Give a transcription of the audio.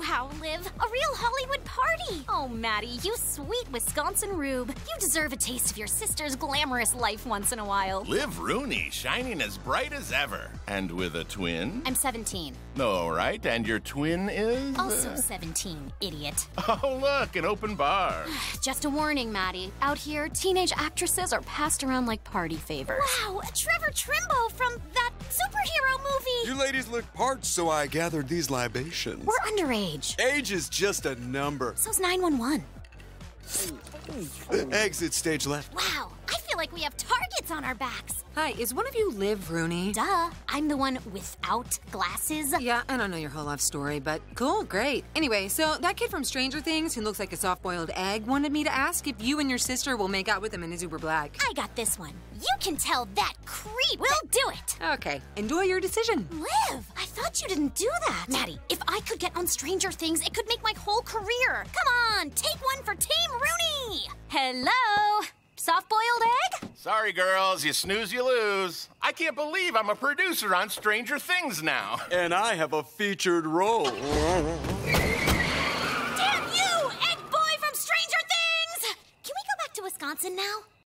Wow, Liv, a real Hollywood party! Oh, Maddie, you sweet Wisconsin rube. You deserve a taste of your sister's glamorous life once in a while. Liv Rooney, shining as bright as ever. And with a twin? I'm 17. All right, and your twin is? Also 17, idiot. Oh, look, an open bar. Just a warning, Maddie. Out here, teenage actresses are passed around like party favors. Wow, Trevor Trimbo from that superhero movie! You ladies look parched, so I gathered these libations. We're underage. Age is just a number. So's 911. Exit stage left. Wow, I feel like we have targets on our backs. Hi, is one of you Liv Rooney? Duh, I'm the one without glasses. Yeah, I don't know your whole life story, but cool, great. Anyway, so that kid from Stranger Things who looks like a soft-boiled egg wanted me to ask if you and your sister will make out with him in his Uber Black. I got this one. You can tell that creep. We'll do it. Okay, enjoy your decision. Liv, I thought you didn't do that. Maddie, if I could get on Stranger Things, it could make my whole career. Come on, take one for Team Rooney. Hello? Soft-boiled egg? Sorry, girls, you snooze, you lose. I can't believe I'm a producer on Stranger Things now. And I have a featured role.